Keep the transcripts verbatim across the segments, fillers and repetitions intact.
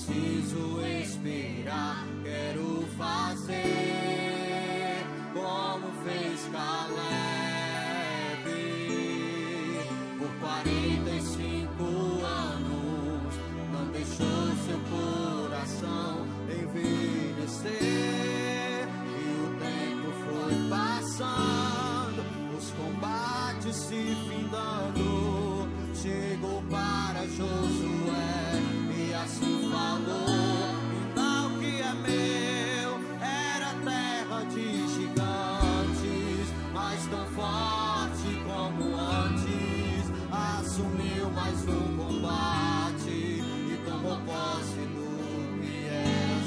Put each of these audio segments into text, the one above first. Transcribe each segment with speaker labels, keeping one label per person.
Speaker 1: preciso esperar. Quero fazer como fez Caleb. Por quarenta e cinco anos não deixou seu coração envelhecer. E o tempo foi passando, os combates se findando. Chegou para Josué e assim falou: ainda o que é meu era terra de gigantes, mas tão forte como antes assumiu mais um combate e tomou posse do que era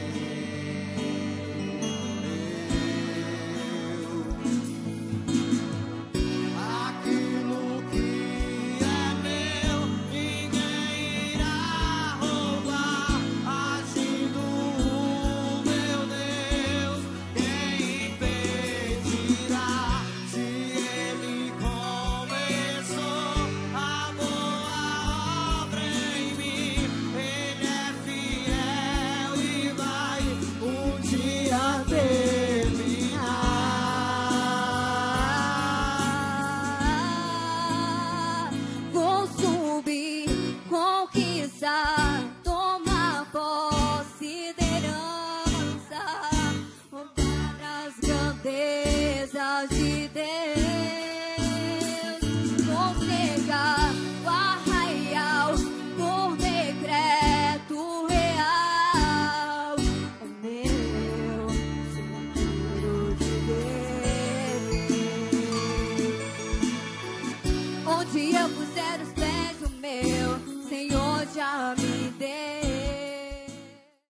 Speaker 1: seu. Aquilo que
Speaker 2: tomar posse da herança, para as grandezas de Deus. Vou chegar o arraial por decreto real. É meu futuro de Deus. Onde eu puser os pés, o meu Senhor já me deu.